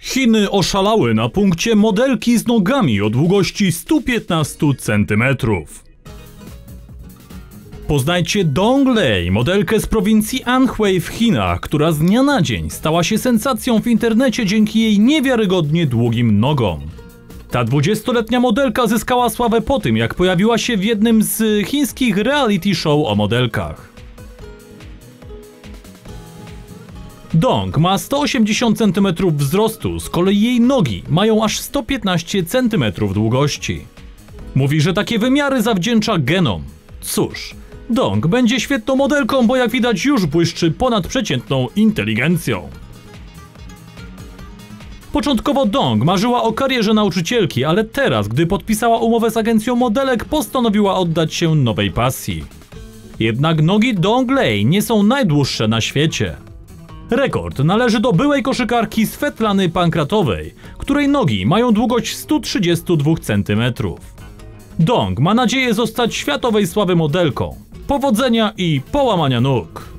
Chiny oszalały na punkcie modelki z nogami o długości 115 cm. Poznajcie Dong Lei, modelkę z prowincji Anhui w Chinach, która z dnia na dzień stała się sensacją w internecie dzięki jej niewiarygodnie długim nogom. Ta 20-letnia modelka zyskała sławę po tym, jak pojawiła się w jednym z chińskich reality show o modelkach. Dong ma 180 cm wzrostu, z kolei jej nogi mają aż 115 cm długości. Mówi, że takie wymiary zawdzięcza genom. Cóż, Dong będzie świetną modelką, bo jak widać już błyszczy ponadprzeciętną inteligencją. Początkowo Dong marzyła o karierze nauczycielki, ale teraz, gdy podpisała umowę z agencją modelek, postanowiła oddać się nowej pasji. Jednak nogi Dong Lei nie są najdłuższe na świecie. Rekord należy do byłej koszykarki Svetlany Pankratowej, której nogi mają długość 132 cm. Dong ma nadzieję zostać światowej sławy modelką. Powodzenia i połamania nóg!